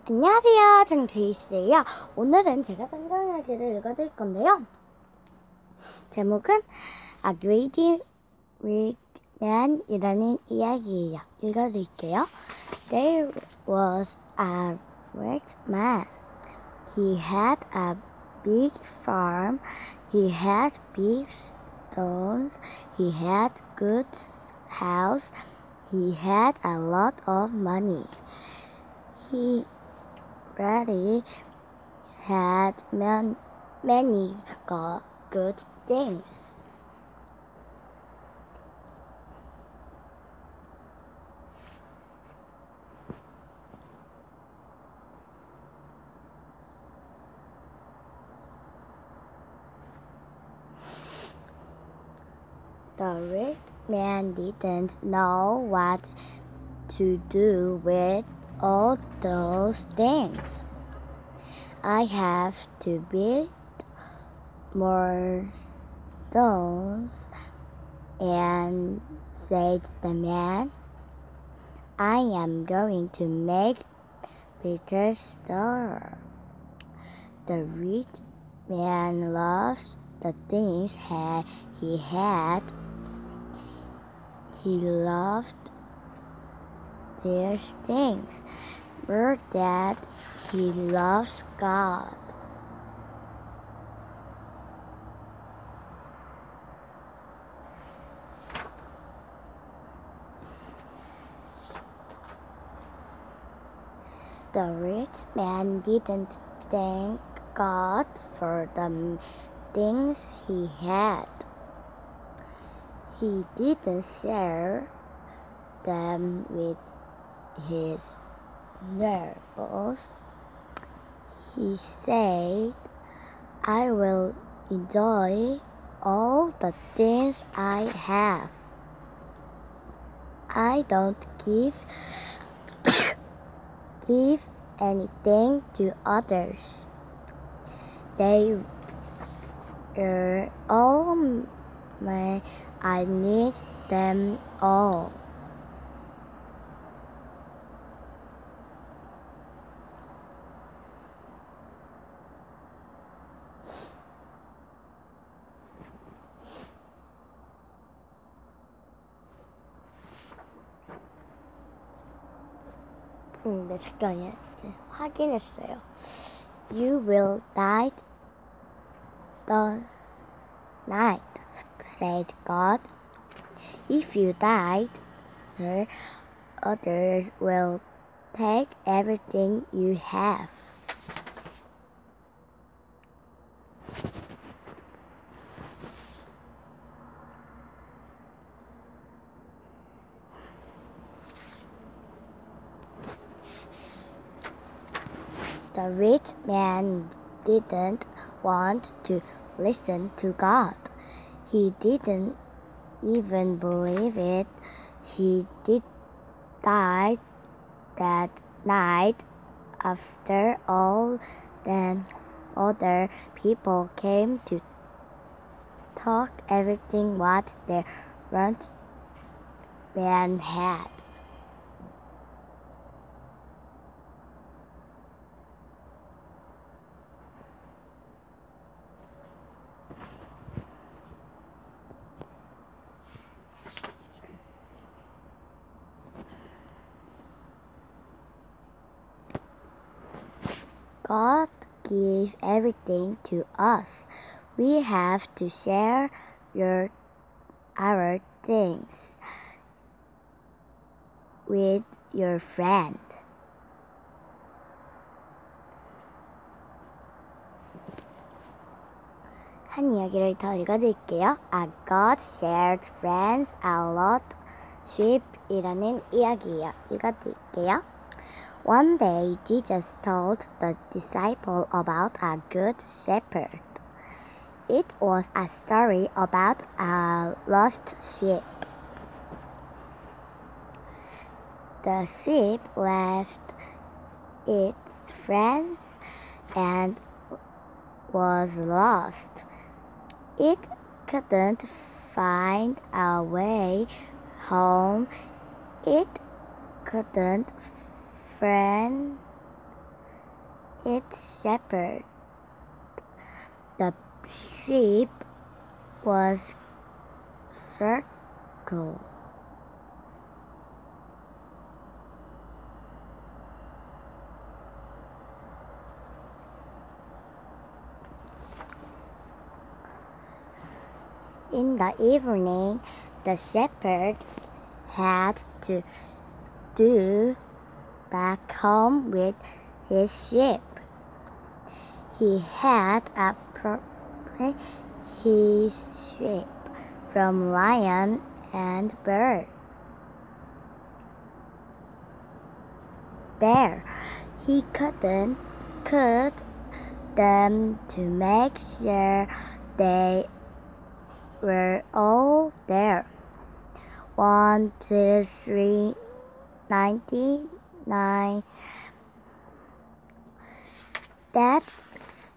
안녕하세요. 전 그리스예요. 오늘은 제가 성경 이야기를 읽어드릴 건데요. 제목은 A Greedy Rich Man이라는 이야기예요. 읽어드릴게요. There was a rich man. He had a big farm. He had big stones. He had good house. He had a lot of money. He really had many good things. The rich man didn't know what to do with all those things. I have to build more stones, and said the man, I am going to make bigger store. The rich man loves the things he had. He loved their things more than he loves God. The rich man didn't thank God for the things he had. He didn't share them with his neighbors. He said, I will enjoy all the things I have. I don't give anything to others. They are all mine. I need them all. 네, 잠깐만요. 이제 확인했어요. You will die the night, said God. If you die, others will take everything you have. The rich man didn't want to listen to God. He didn't even believe it. He died that night. After all, then other people came to talk everything what the rich man had. God gives everything to us. We have to share our things with your friend. 한 이야기를 더 읽어드릴게요. A God shared friends a lot sheep이라는 이야기예요. 읽어드릴게요. One day, Jesus told the disciple about a good shepherd. It was a story about a lost sheep. The sheep left its friends and was lost. It couldn't find a way home. It couldn't find its shepherd. The sheep was circled. In the evening, the shepherd had to do back home with his sheep. He had appropriated his sheep from lion and bear. He couldn't cut them to make sure they were all there. 1, 2, 3, 99. That's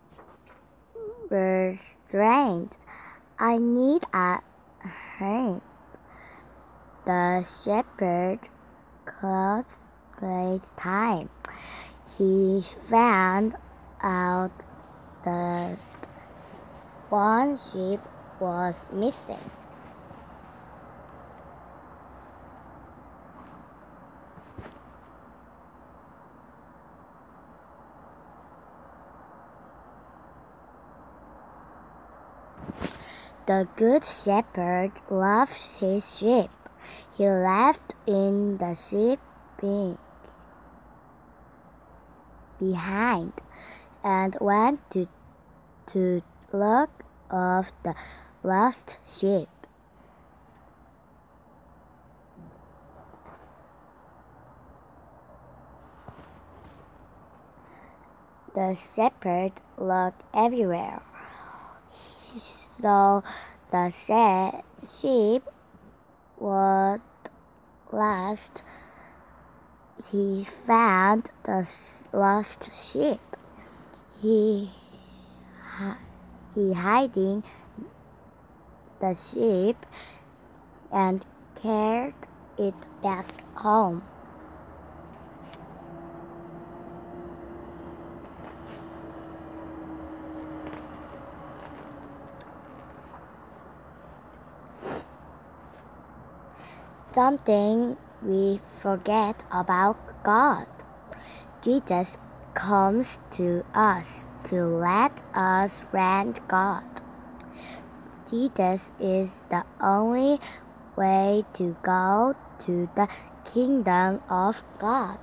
restrained. I need a hand. The shepherd got great time. He found out that one sheep was missing. The good shepherd loved his sheep. He left in the sheep pen behind and went to look of the lost sheep. The shepherd looked everywhere. He saw the sheep was lost. He found the lost sheep. He hiding the sheep and carried it back home. Something we forget about God. Jesus comes to us to let us friend God. Jesus is the only way to go to the kingdom of God.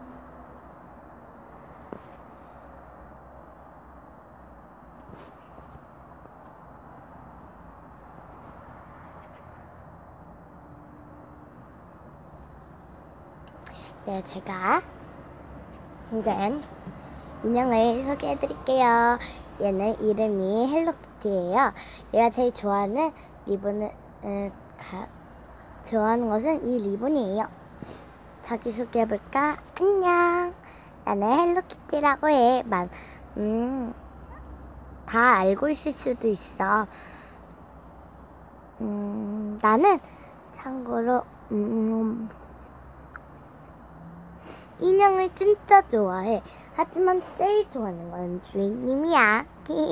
네, 제가 이제 인형을 소개해 드릴게요. 얘는 이름이 헬로키티예요. 얘가 제일 좋아하는 좋아하는 것은 이 리본이에요. 자기소개해 볼까? 안녕. 나는 헬로키티라고 해. 다 알고 있을 수도 있어. 나는 참고로 인형을 진짜 좋아해. 하지만 제일 좋아하는 건 주인님이야.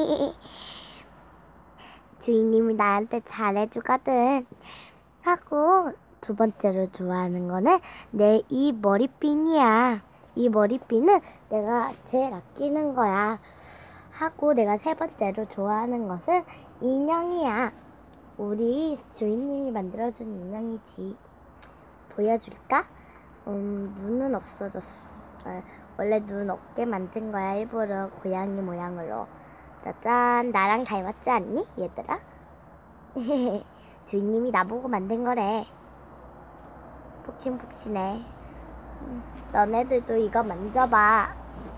주인님이 나한테 잘해주거든. 하고 두 번째로 좋아하는 거는 내 이 머리핀이야. 이 머리핀은 내가 제일 아끼는 거야. 하고 내가 세 번째로 좋아하는 것은 인형이야. 우리 주인님이 만들어준 인형이지. 보여줄까? 눈은 없어졌어. 원래 눈 없게 만든 거야. 일부러 고양이 모양으로. 짜잔, 나랑 닮았지 않니 얘들아? 주인님이 나보고 만든 거래. 푹신푹신해. 너네들도 이거 만져봐.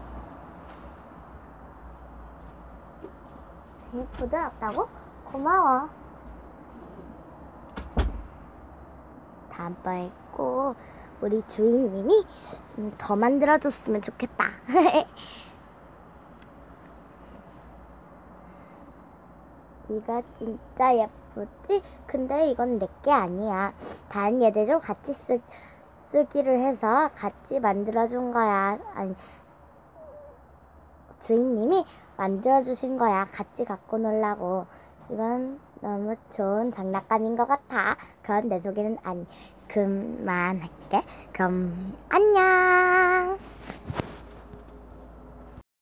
되게 부드럽다고? 고마워. 다음번에 꼭 우리 주인님이 더 만들어줬으면 좋겠다. 이거 진짜 예쁘지? 근데 이건 내게 아니야. 다른 얘들도 같이 쓰기로 해서 같이 만들어준 거야. 아니, 주인님이 만들어주신 거야. 같이 갖고 놀라고. 이건 너무 좋은 장난감인 것 같아. 그럼 내 소개는 그만할게. 그럼 안녕.